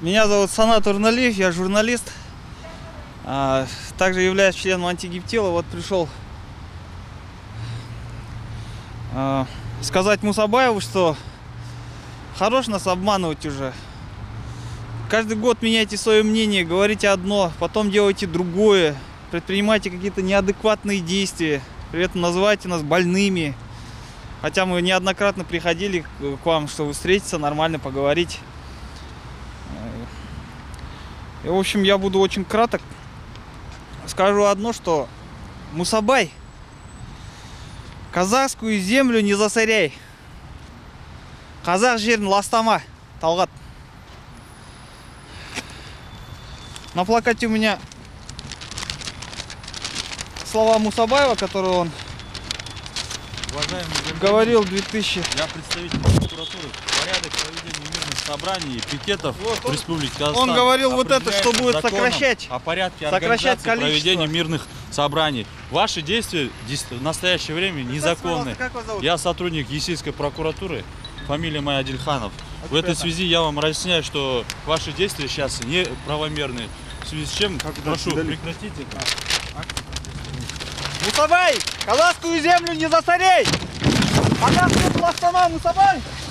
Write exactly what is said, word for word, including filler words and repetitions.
Меня зовут Санат Урналиев, я журналист. А, также являюсь членом антигептила. Вот пришел а, сказать Мусабаеву, что хорош нас обманывать уже. Каждый год меняйте свое мнение, говорите одно, потом делайте другое, предпринимайте какие-то неадекватные действия, при этом называйте нас больными. Хотя мы неоднократно приходили к вам, чтобы встретиться, нормально поговорить. И, в общем, я буду очень краток. Скажу одно, что Мусабай, казахскую землю не засоряй. Казах жерін ластама, Талгат. На плакате у меня слова Мусабаева, которые он говорил в две тысячи. Я представитель прокуратуры. Порядок проведения мирных собраний, пикетов вот, в Республике Казахстан. Он говорил вот это, что будет сокращать, о порядке сокращать организации проведения мирных собраний. Ваши действия в настоящее время незаконны. Я сотрудник Есильской прокуратуры. Фамилия моя Адильханов. В этой связи я вам разъясняю, что ваши действия сейчас неправомерные. В связи с чем, как прошу, прекратите это. Мусабай, казахскую землю не засорей! Казахскую пластама, Мусабай!